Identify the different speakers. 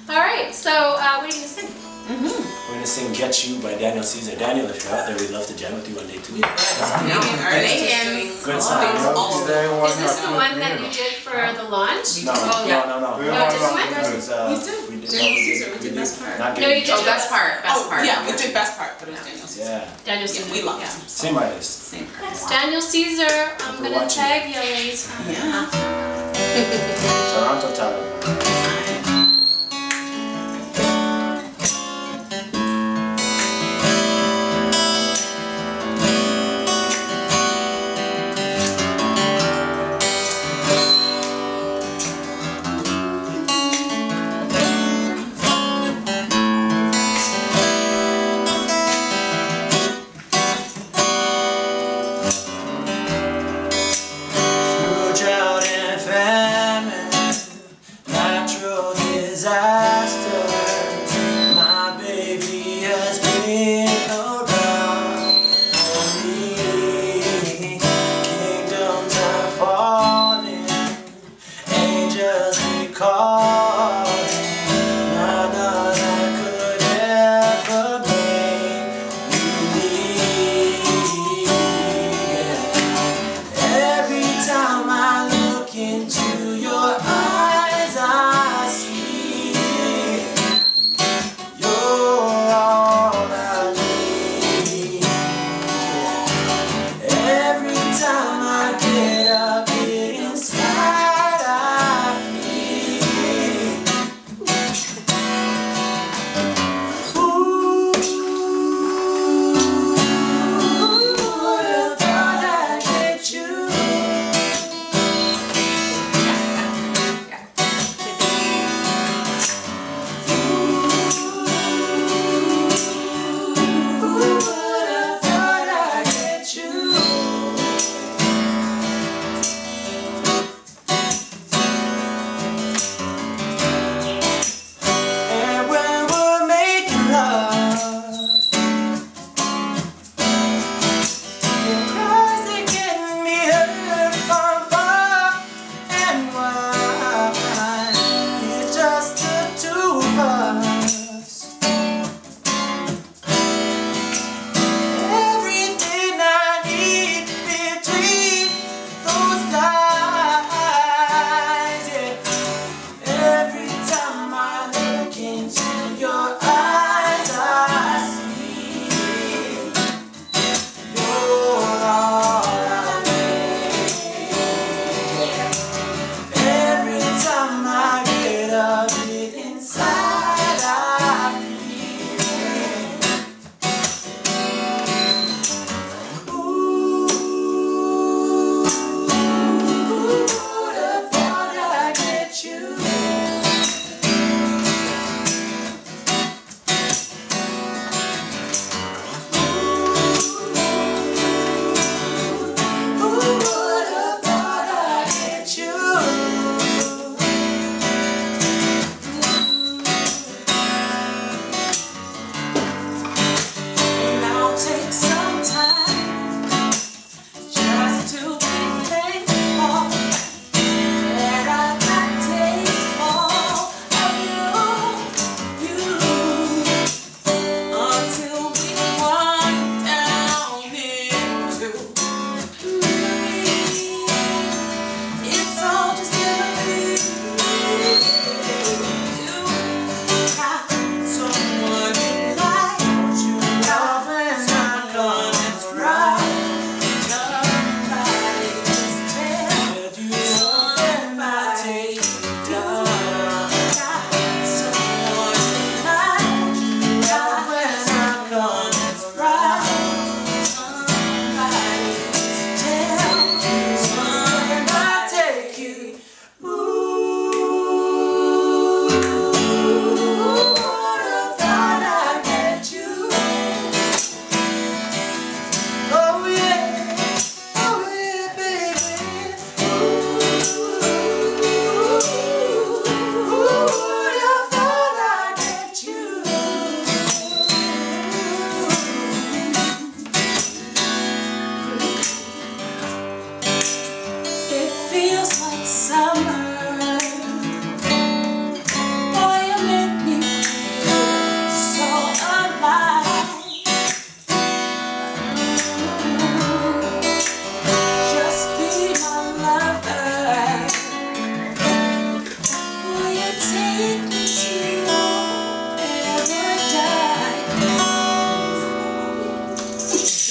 Speaker 1: Alright, so what are you going to sing?
Speaker 2: We're going to sing Get You by Daniel Caesar. Daniel, if you're out there, we'd love to jam with you one day too.
Speaker 1: Canadians.
Speaker 2: Good song.
Speaker 1: Is this the one that you did for the launch?
Speaker 2: No, no.
Speaker 1: We did
Speaker 3: Daniel Caesar, we did best part.
Speaker 1: No, you did
Speaker 3: best part.
Speaker 1: Best
Speaker 3: part. Yeah, we did best part, but it was Daniel Caesar.
Speaker 2: Yeah.
Speaker 1: Daniel Caesar.
Speaker 3: We love him.
Speaker 2: Same artist.
Speaker 3: Same artist.
Speaker 1: Daniel Caesar, I'm
Speaker 2: We're
Speaker 1: going to
Speaker 2: watching.
Speaker 1: tag you later.
Speaker 3: Yeah.
Speaker 2: Toronto Talent. Drought and famine, natural disasters. My baby has been around for me. Kingdoms are falling, angels recalling. None of that could ever make you leave.
Speaker 3: Caesar.